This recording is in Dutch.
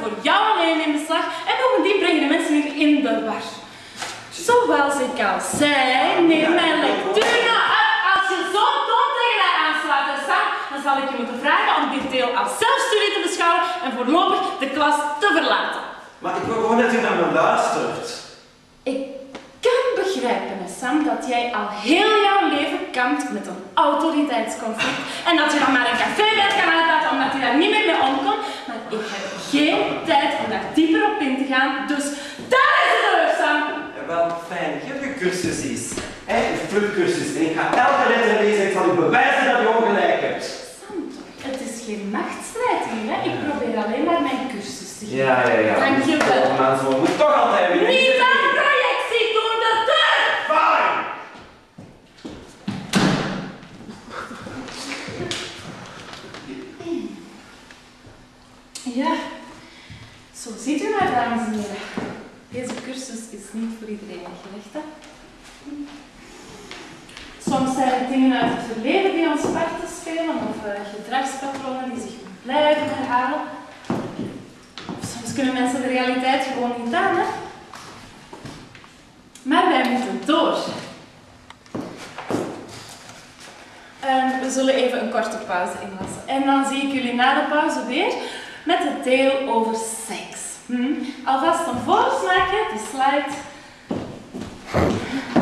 voor jou alleen in beslag en bovendien brengen de mensen hier in de war. Zoals ik al zei, neem mijn lectuur nou uit. Als je zo'n toon tegen mij aanslaat, Sam, dan zal ik je moeten vragen om dit deel als zelfstudie te beschouwen en voorlopig de klas te verlaten. Maar ik wil gewoon dat u naar me luistert. Ik kan begrijpen, Sam, dat jij al heel jouw leven kampt met een autoriteitsconflict en dat je dan maar een café bent gaan uitlaten omdat je daar niet meer mee omkomt. Maar ik heb geen tijd om daar dieper op in te gaan, dus daar is de deur, Sam! Wel, fijn. Geef je cursus eens. Een vluchtcursus. En ik ga elke letter lezen en ik zal u bewijzen dat je ongelijk hebt. Sam, toch? Het is geen machtsstrijd hier, hè? Ik probeer alleen maar mijn cursus te geven. Ja. Dank je wel. Maar zo moet toch altijd weer. Niet aan projectie door de deur! Fine! Ja, zo ziet u maar, dames en heren. Deze cursus is niet voor iedereen gelegd, hè? Soms zijn het dingen uit het verleden die ons parten spelen, of gedragspatronen die zich blijven herhalen. Of soms kunnen mensen de realiteit gewoon niet aan, hè? Maar wij moeten door. We zullen even een korte pauze inlassen. En dan zie ik jullie na de pauze weer met het deel over seks. Alvast een voorsmaakje, de slide.